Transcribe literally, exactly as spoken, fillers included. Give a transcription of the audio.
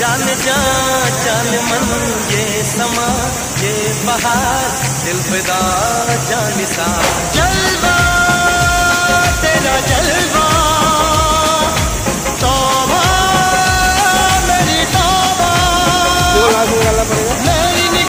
जान जा जान मन ये समा ये बहार दिल फिदा जान सा चल